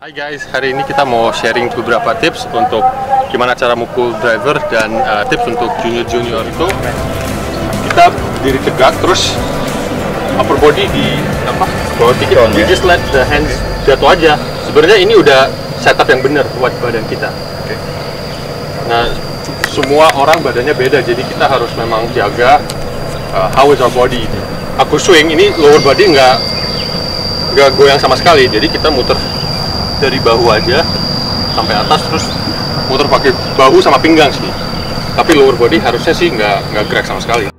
Hai guys, hari ini kita mau sharing beberapa tips untuk gimana cara mukul driver dan tips untuk junior itu. Kita diri tegak, terus upper body di bawah dikit, you just let the hands jatuh aja. Sebenarnya ini udah setup yang benar buat badan kita. Nah, semua orang badannya beda, jadi kita harus memang jaga how is our body. Aku swing, ini lower body nggak goyang sama sekali, jadi kita muter dari bahu aja sampai atas, terus muter pakai bahu sama pinggang sih. Tapi lower body harusnya sih nggak gerak sama sekali.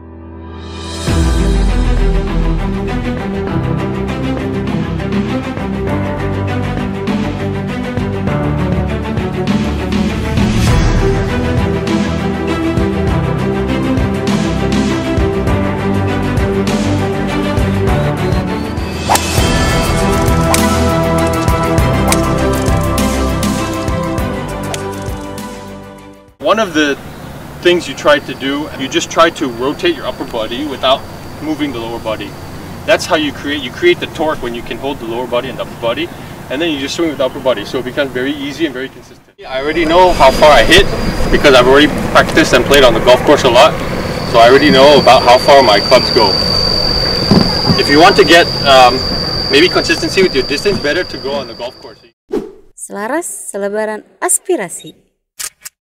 One of the things you try to do, you just try to rotate your upper body without moving the lower body. That's how you create the torque when you can hold the lower body and the upper body, and then you just swing with the upper body, so it becomes very easy and very consistent. I already know how far I hit because I've already practiced and played on the golf course a lot, so I already know about how far my clubs go. If you want to get maybe consistency with your distance, better to go on the golf course. Selaras selebaran aspirasi.